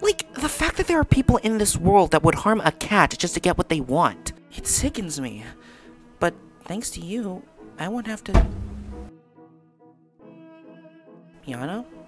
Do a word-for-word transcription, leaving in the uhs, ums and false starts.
Like, the fact that there are people in this world that would harm a cat just to get what they want. It sickens me. But thanks to you, I won't have to... Yana?